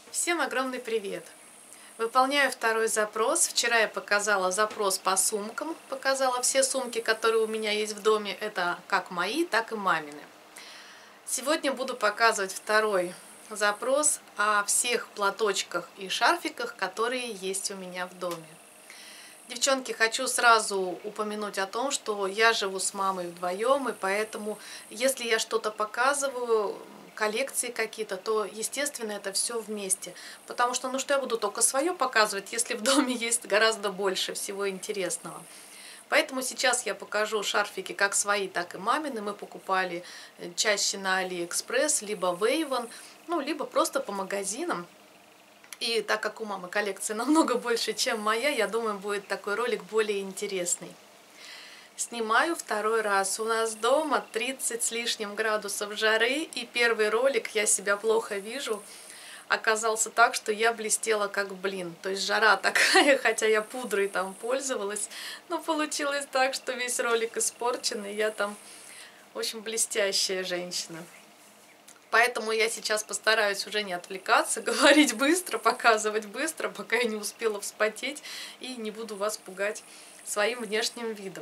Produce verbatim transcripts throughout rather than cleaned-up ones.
Всем огромный привет! Выполняю второй запрос. Вчера я показала запрос по сумкам, показала все сумки, которые у меня есть в доме. Это как мои, так и мамины. Сегодня буду показывать второй запрос о всех платочках и шарфиках, которые есть у меня в доме. Девчонки, хочу сразу упомянуть о том, что я живу с мамой вдвоем, и поэтому, если я что-то показываю, коллекции какие-то, то, естественно, это все вместе. Потому что, ну что я буду только свое показывать, если в доме есть гораздо больше всего интересного. Поэтому сейчас я покажу шарфики как свои, так и мамины. Мы покупали чаще на Алиэкспресс, либо в Avon, ну, либо просто по магазинам. И так как у мамы коллекция намного больше, чем моя, я думаю, будет такой ролик более интересный. Снимаю второй раз. У нас дома тридцать с лишним градусов жары, и первый ролик «Я себя плохо вижу» оказался так, что я блестела как блин. То есть жара такая, хотя я пудрой там пользовалась, но получилось так, что весь ролик испорчен, и я там очень блестящая женщина. Поэтому я сейчас постараюсь уже не отвлекаться, говорить быстро, показывать быстро, пока я не успела вспотеть, и не буду вас пугать своим внешним видом.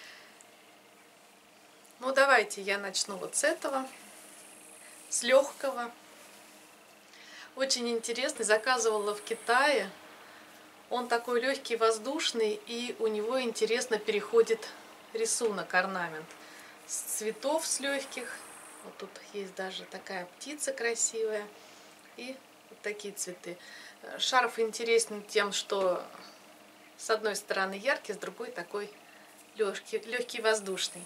Ну, давайте я начну вот с этого, с легкого. Очень интересный, заказывала в Китае. Он такой легкий, воздушный, и у него интересно переходит рисунок, орнамент. С цветов, с легких. Вот тут есть даже такая птица красивая. И вот такие цветы. Шарф интересен тем, что с одной стороны яркий, с другой такой легкий, легкий, воздушный.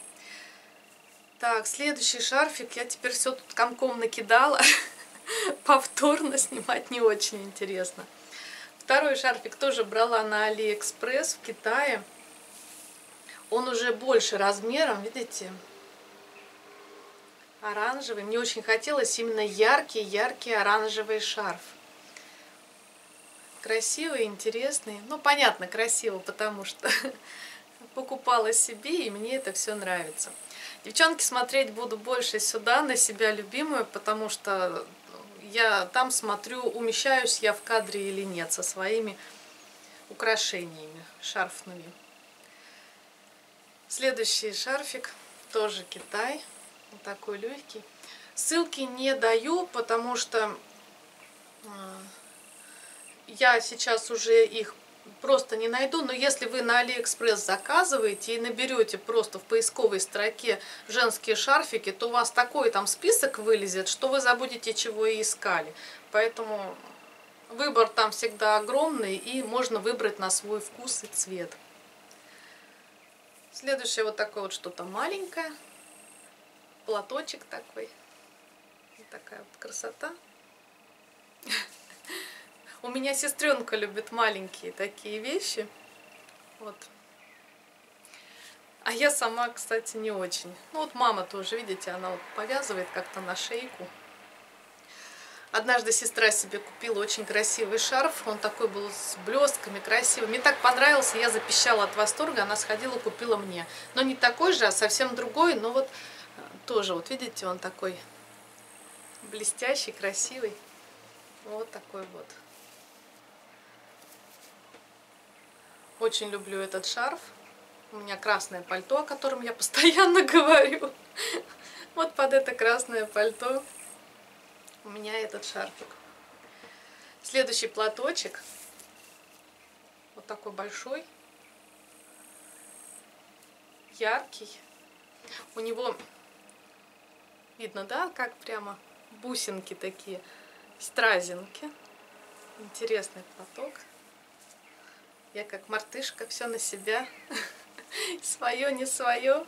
Так, следующий шарфик. Я теперь все тут комком накидала. Повторно снимать не очень интересно. Второй шарфик тоже брала на Алиэкспресс в Китае. Он уже больше размером, видите? Оранжевый. Мне очень хотелось именно яркий-яркий оранжевый шарф. Красивый, интересный. Ну, понятно, красиво, потому что покупала себе, и мне это все нравится. Девчонки, смотреть буду больше сюда, на себя любимую, потому что я там смотрю, умещаюсь я в кадре или нет, со своими украшениями шарфными. Следующий шарфик, тоже Китай, вот такой легкий. Ссылки не даю, потому что я сейчас уже их просто не найду, но если вы на Алиэкспресс заказываете и наберете просто в поисковой строке женские шарфики, то у вас такой там список вылезет, что вы забудете, чего и искали. Поэтому выбор там всегда огромный, и можно выбрать на свой вкус и цвет. Следующее вот такое вот что-то маленькое, платочек такой, вот такая вот красота. У меня сестренка любит маленькие такие вещи. Вот. А я сама, кстати, не очень. Ну вот мама тоже, видите, она вот повязывает как-то на шейку. Однажды сестра себе купила очень красивый шарф. Он такой был с блестками, красивый. Мне так понравился, я запищала от восторга. Она сходила, купила мне. Но не такой же, а совсем другой. Но вот тоже, вот видите, он такой блестящий, красивый. Вот такой вот. Очень люблю этот шарф. У меня красное пальто, о котором я постоянно говорю. Вот под это красное пальто у меня этот шарфик. Следующий платочек. Вот такой большой. Яркий. У него видно, да, как прямо бусинки такие. Стразинки. Интересный платок. Я как мартышка, все на себя, свое, не свое.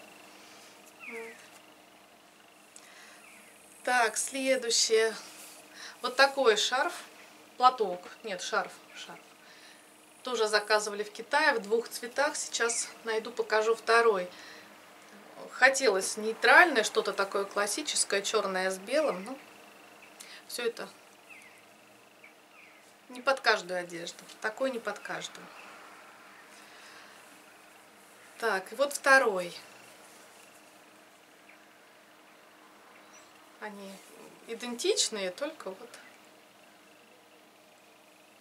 Так, следующее. Вот такой шарф, платок, нет, шарф, шарф. Тоже заказывали в Китае в двух цветах. Сейчас найду, покажу второй. Хотелось нейтральное, что-то такое классическое, черное с белым. Но все это не под каждую одежду. Такой не под каждую. Так, и вот второй. Они идентичные, только вот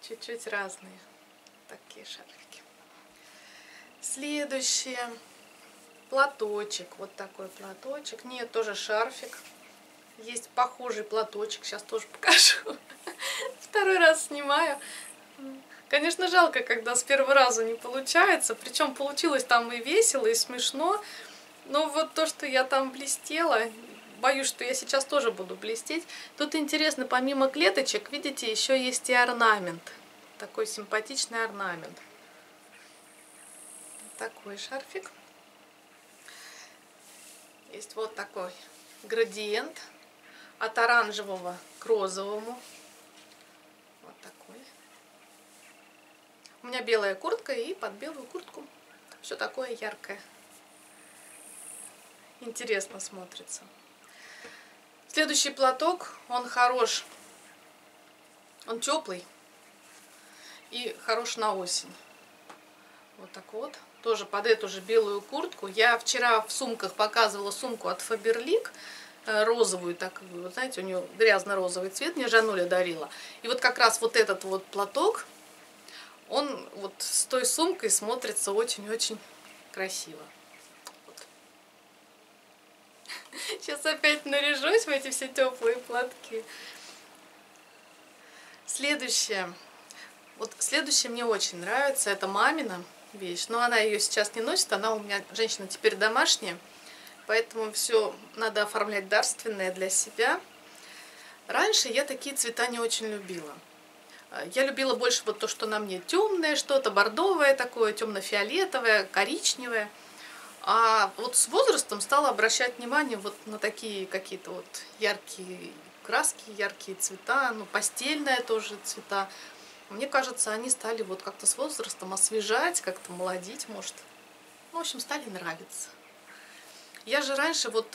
чуть-чуть разные такие шарфики. Следующее. Платочек. Вот такой платочек. Нет, тоже шарфик. Есть похожий платочек. Сейчас тоже покажу. Второй раз снимаю. Конечно, жалко, когда с первого раза не получается. Причем получилось там и весело, и смешно. Но вот то, что я там блестела, боюсь, что я сейчас тоже буду блестеть. Тут интересно, помимо клеточек, видите, еще есть и орнамент. Такой симпатичный орнамент. Такой шарфик. Есть вот такой градиент от оранжевого к розовому. Вот такой. У меня белая куртка, и под белую куртку все такое яркое. Интересно смотрится. Следующий платок, он хорош. Он теплый и хорош на осень. Вот так вот. Тоже под эту же белую куртку. Я вчера в сумках показывала сумку от Faberlic. Розовую такую. Вот знаете, у нее грязно-розовый цвет. Мне Жануля дарила. И вот как раз вот этот вот платок, он вот с той сумкой смотрится очень-очень красиво. Вот. Сейчас опять наряжусь в эти все теплые платки. Следующее. Вот следующее мне очень нравится. Это мамина вещь. Но она ее сейчас не носит. Она у меня, женщина, теперь домашняя. Поэтому все надо оформлять дарственное для себя. Раньше я такие цвета не очень любила. Я любила больше вот то, что на мне темное что-то, бордовое такое, темно-фиолетовое, коричневое. А вот с возрастом стала обращать внимание вот на такие какие-то вот яркие краски, яркие цвета, ну, пастельные тоже цвета. Мне кажется, они стали вот как-то с возрастом освежать, как-то молодить, может. Ну, в общем, стали нравиться. Я же раньше вот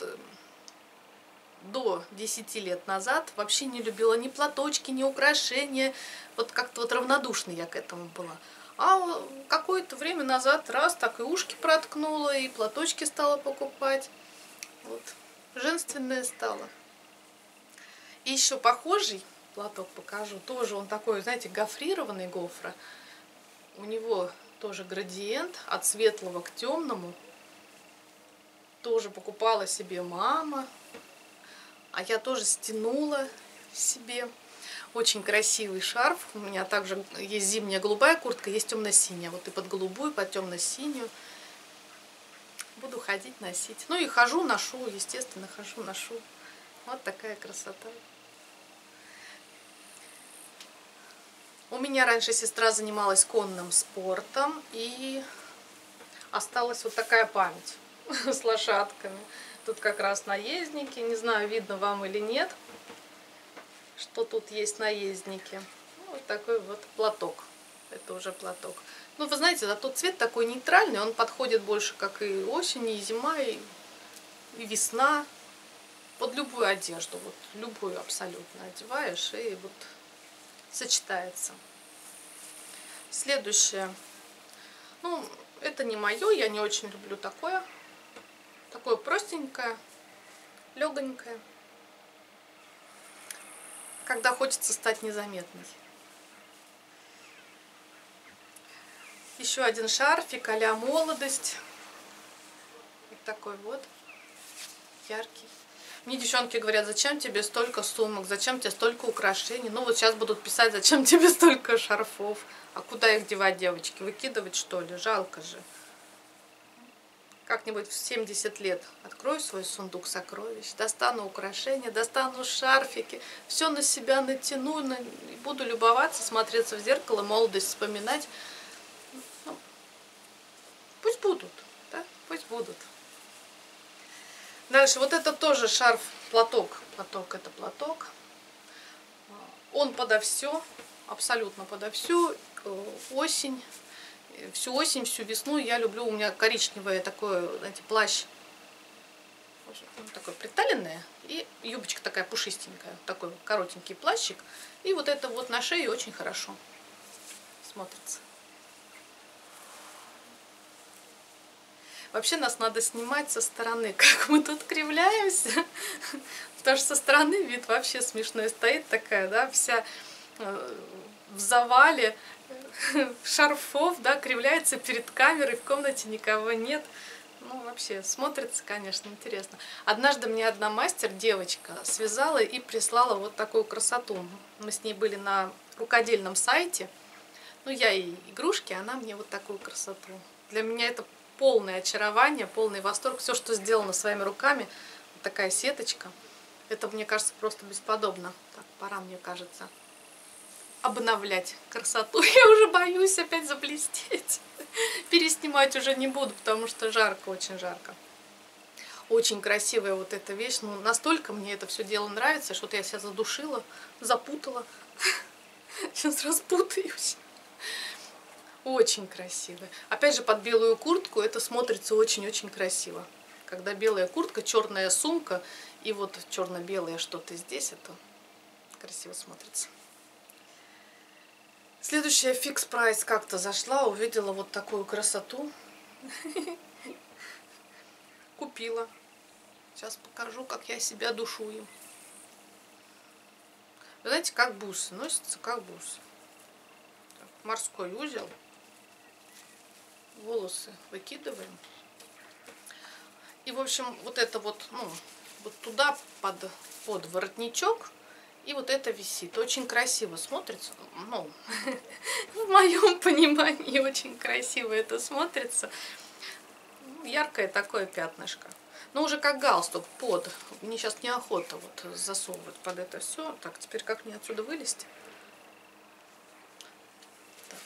до десяти лет назад вообще не любила ни платочки, ни украшения. Вот как-то вот равнодушной я к этому была. А какое-то время назад раз так и ушки проткнула, и платочки стала покупать. Вот. Женственное стало. И еще похожий платок покажу. Тоже он такой, знаете, гофрированный гофра. У него тоже градиент от светлого к темному. Тоже покупала себе мама. А я тоже стянула себе. Очень красивый шарф. У меня также есть зимняя голубая куртка, есть темно-синяя. Вот и под голубую, под темно-синюю. Буду ходить, носить. Ну и хожу, ношу, естественно, хожу, ношу. Вот такая красота. У меня раньше сестра занималась конным спортом. И осталась вот такая память с лошадками. Тут как раз наездники. Не знаю, видно вам или нет, что тут есть наездники. Ну, вот такой вот платок. Это уже платок. Ну, вы знаете, да, тот цвет такой нейтральный. Он подходит больше, как и осень, и зима, и, и весна. Под любую одежду. Вот любую абсолютно одеваешь, и вот сочетается. Следующее. Ну, это не мое. Я не очень люблю такое. Такое простенькое, легонькое, когда хочется стать незаметной. Еще один шарфик а-ля молодость. Вот такой вот, яркий. Мне девчонки говорят, зачем тебе столько сумок, зачем тебе столько украшений. Ну вот сейчас будут писать, зачем тебе столько шарфов. А куда их девать, девочки? Выкидывать, что ли? Жалко же. Как-нибудь в семьдесят лет открою свой сундук сокровищ, достану украшения, достану шарфики, все на себя натяну, и буду любоваться, смотреться в зеркало, молодость вспоминать. Ну, пусть будут, да? Пусть будут. Дальше, вот это тоже шарф, платок. Платок, это платок. Он подо все, абсолютно подо все. Осень. Всю осень, всю весну я люблю, у меня коричневое такое, знаете, плащ, такое приталенное, и юбочка такая пушистенькая, такой коротенький плащик, и вот это вот на шее очень хорошо смотрится. Вообще нас надо снимать со стороны, как мы тут кривляемся, потому что со стороны вид вообще смешной, стоит такая, да, вся в завале шарфов, да, кривляется перед камерой, в комнате никого нет. Ну, вообще, смотрится, конечно, интересно. Однажды мне одна мастер, девочка, связала и прислала вот такую красоту. Мы с ней были на рукодельном сайте. Ну, я ей игрушки, а она мне вот такую красоту. Для меня это полное очарование, полный восторг. Все, что сделано своими руками, вот такая сеточка. Это, мне кажется, просто бесподобно. Так, пора, мне кажется, обновлять красоту. Я уже боюсь опять заблестеть. Переснимать уже не буду, потому что жарко, очень жарко. Очень красивая вот эта вещь. Ну, настолько мне это все дело нравится, что я себя задушила, запутала. Сейчас распутаюсь. Очень красивая. Опять же, под белую куртку это смотрится очень-очень красиво. Когда белая куртка, черная сумка и вот черно-белое что-то здесь, это красиво смотрится. Следующая фикс прайс как-то зашла, увидела вот такую красоту. Купила. Сейчас покажу, как я себя душую. Вы знаете, как бусы. Носится как бусы. Так, морской узел. Волосы выкидываем. И, в общем, вот это вот, ну, вот туда под, под воротничок. И вот это висит. Очень красиво смотрится. Ну, в моем понимании очень красиво это смотрится. Яркое такое пятнышко. Но уже как галстук под. Мне сейчас неохота вот засовывать под это все. Так, теперь как мне отсюда вылезти? Так.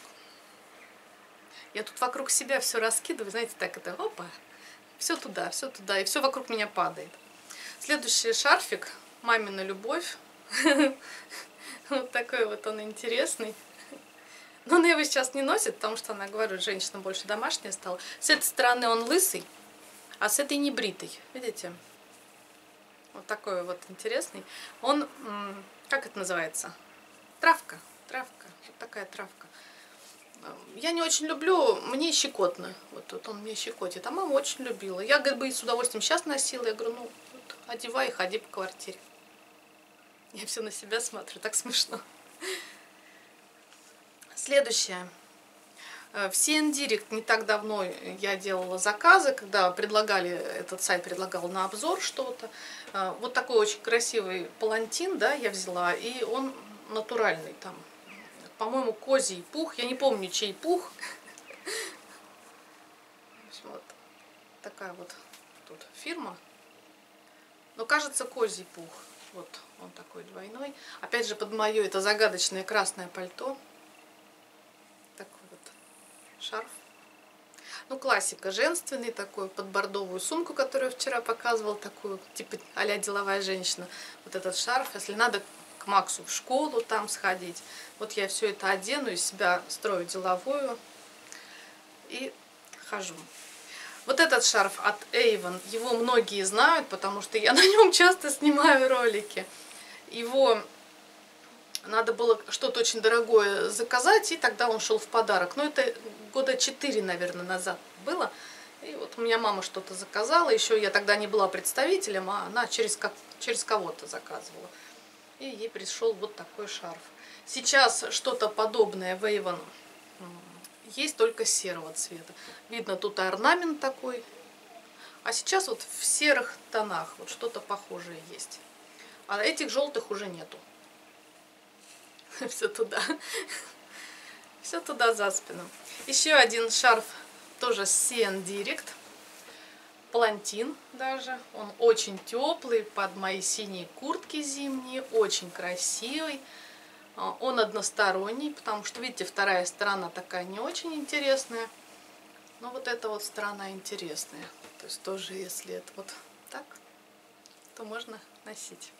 Я тут вокруг себя все раскидываю. Знаете, так это, опа. Все туда, все туда. И все вокруг меня падает. Следующий шарфик. Мамина любовь. Вот такой вот он интересный. Но она его сейчас не носит, потому что она, говорю, женщина больше домашняя стала. С этой стороны он лысый, а с этой не бритый. Видите? Вот такой вот интересный. Он, как это называется? Травка. Травка. Вот такая травка. Я не очень люблю, мне щекотно. Вот, вот он мне щекотит. А мама очень любила. Я, говорит, бы и с удовольствием сейчас носила. Я говорю, ну, вот, одевай и ходи по квартире. Я все на себя смотрю, так смешно. Следующее. В си эн Direct не так давно я делала заказы, когда предлагали, этот сайт предлагал на обзор что-то. Вот такой очень красивый палантин, да, я взяла, и он натуральный там. По-моему, козий пух, я не помню, чей пух. Вот такая вот тут фирма. Но кажется, козий пух. Вот он такой двойной. Опять же, под мое это загадочное красное пальто. Такой вот шарф. Ну, классика. Женственный такой, под бордовую сумку, которую я вчера показывала, такую, типа а-ля деловая женщина. Вот этот шарф. Если надо к Максу в школу там сходить, вот я все это одену, из себя строю деловую и хожу. Вот этот шарф от Avon, его многие знают, потому что я на нем часто снимаю ролики. Его надо было что-то очень дорогое заказать, и тогда он шел в подарок. Но это года четыре, наверное, назад было. И вот у меня мама что-то заказала. Еще я тогда не была представителем, а она через, как, через кого-то заказывала. И ей пришел вот такой шарф. Сейчас что-то подобное в Avon есть, только серого цвета. Видно, тут орнамент такой. А сейчас вот в серых тонах вот что-то похожее есть. А этих желтых уже нету. Все туда. Все туда за спину. Еще один шарф тоже с си эн Direct. Палантин даже. Он очень теплый, под мои синие куртки зимние. Очень красивый. Он односторонний, потому что, видите, вторая сторона такая не очень интересная. Но вот эта вот сторона интересная. То есть тоже, если это вот так, то можно носить.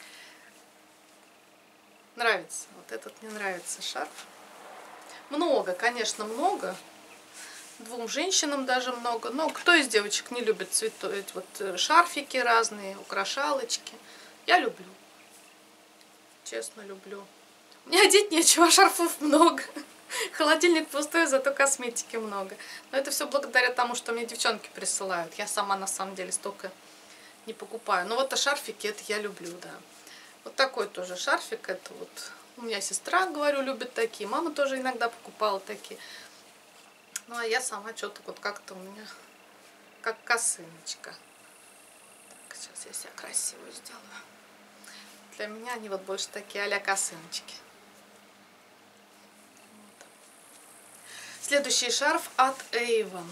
Нравится. Вот этот мне нравится шарф. Много, конечно, много. Двум женщинам даже много. Но кто из девочек не любит цветы, вот шарфики разные, украшалочки? Я люблю. Честно люблю. Мне одеть нечего, шарфов много. Холодильник пустой, зато косметики много. Но это все благодаря тому, что мне девчонки присылают. Я сама на самом деле столько не покупаю. Но вот а шарфики, это я люблю, да. Вот такой тоже шарфик. Это вот у меня сестра, говорю, любит такие. Мама тоже иногда покупала такие. Ну, а я сама что-то вот как-то у меня как косыночка. Так, сейчас я себя красивую сделаю. Для меня они вот больше такие а-ля косыночки. Вот. Следующий шарф от Avon.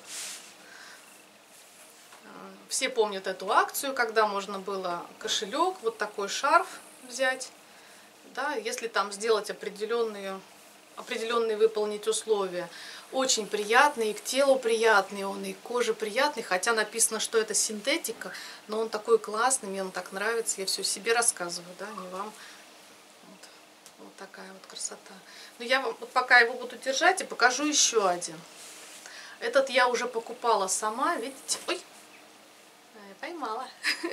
Все помнят эту акцию, когда можно было кошелек, вот такой шарф взять. Да, если там сделать определенные, определенные выполнить условия. Очень приятный, и к телу приятный он, и к коже приятный. Хотя написано, что это синтетика, но он такой классный, мне он так нравится. Я все себе рассказываю, да, не вам. Вот, вот такая вот красота. Но я вам вот пока его буду держать и покажу еще один. Этот я уже покупала сама, видите? Ой, поймала.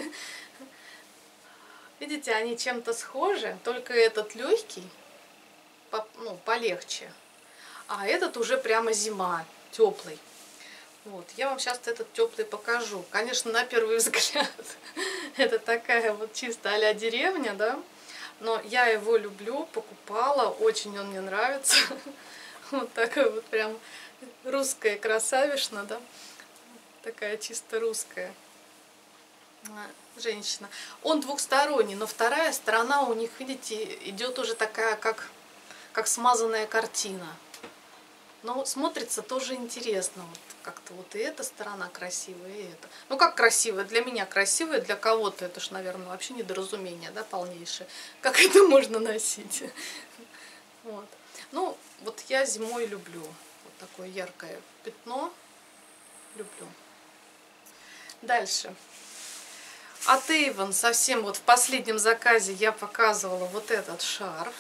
Видите, они чем-то схожи, только этот легкий, ну, полегче. А этот уже прямо зима, теплый. Вот, я вам сейчас этот теплый покажу. Конечно, на первый взгляд это такая вот чисто а-ля деревня, да. Но я его люблю, покупала, очень он мне нравится. Вот такая вот прям русская красавишна, да. Такая чисто русская женщина. Он двухсторонний, но вторая сторона у них, видите, идет уже такая, как, как смазанная картина. Но смотрится тоже интересно. Вот как-то вот и эта сторона красивая, и эта. Ну как красивая? Для меня красивая, для кого-то это ж, наверное, вообще недоразумение, да, полнейшее. Как это можно носить? Вот. Ну, вот я зимой люблю вот такое яркое пятно. Люблю. Дальше. От Avon совсем вот в последнем заказе я показывала вот этот шарф.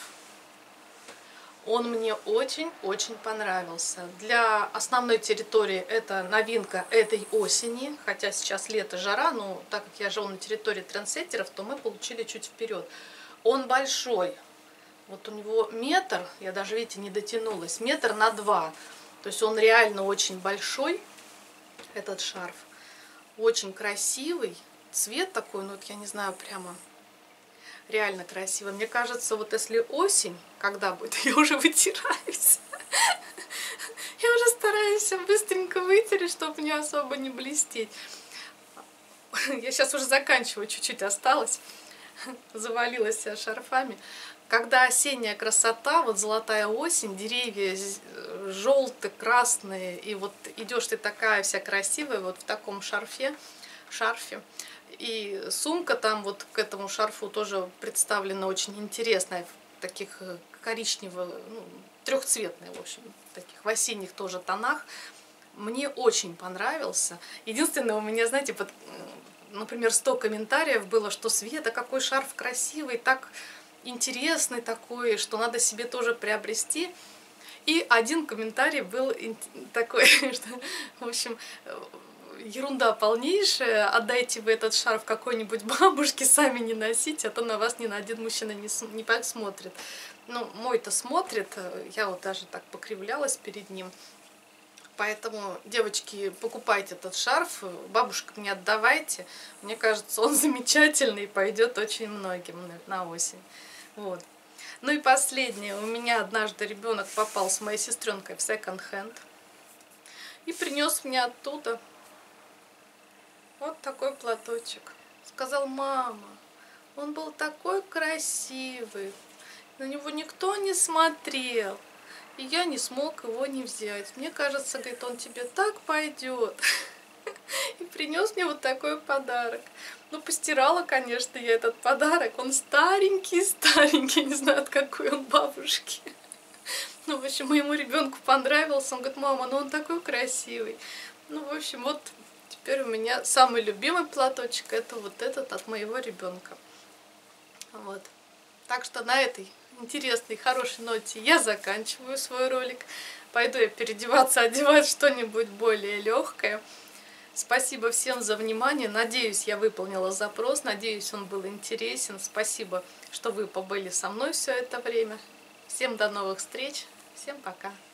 Он мне очень-очень понравился. Для основной территории это новинка этой осени. Хотя сейчас лето, жара, но так как я живу на территории трендсеттеров, то мы получили чуть вперед. Он большой. Вот у него метр, я даже, видите, не дотянулась, метр на два. То есть он реально очень большой, этот шарф. Очень красивый. Цвет такой, ну вот я не знаю, прямо реально красивый. Мне кажется, вот если осень, когда будет, я уже вытираюсь. Я уже стараюсь быстренько вытереть, чтобы не особо не блестеть. Я сейчас уже заканчиваю, чуть-чуть осталось. Завалилась я шарфами. Когда осенняя красота, вот золотая осень, деревья желтые, красные, и вот идешь ты такая вся красивая, вот в таком шарфе, шарфе. И сумка там вот к этому шарфу тоже представлена очень интересная, в таких коричневых, ну, трехцветная, в общем, таких в осенних тоже тонах. Мне очень понравился. Единственное, у меня, знаете, под, например, сто комментариев было, что Света, какой шарф красивый, так интересный такой, что надо себе тоже приобрести. И один комментарий был такой, что, в общем, ерунда полнейшая, отдайте вы этот шарф какой-нибудь бабушке, сами не носите, а то на вас ни на один мужчина не, не посмотрит. Ну, мой-то смотрит, я вот даже так покривлялась перед ним. Поэтому, девочки, покупайте этот шарф, бабушкам не отдавайте. Мне кажется, он замечательный и пойдет очень многим на осень. Вот. Ну и последнее. У меня однажды ребенок попал с моей сестренкой в секонд-хенд и принес мне оттуда вот такой платочек. Сказал: мама, он был такой красивый, на него никто не смотрел, и я не смог его не взять. Мне кажется, говорит, он тебе так пойдет. И принес мне вот такой подарок. Ну, постирала, конечно, я этот подарок. Он старенький, старенький, не знаю, от какой он бабушки. Ну, в общем, моему ребенку понравился. Он говорит: мама, ну он такой красивый. Ну, в общем, вот теперь у меня самый любимый платочек — это вот этот от моего ребенка. Вот. Так что на этой интересной, хорошей ноте я заканчиваю свой ролик. Пойду я переодеваться, одевать что-нибудь более легкое. Спасибо всем за внимание. Надеюсь, я выполнила запрос. Надеюсь, он был интересен. Спасибо, что вы побыли со мной все это время. Всем до новых встреч. Всем пока.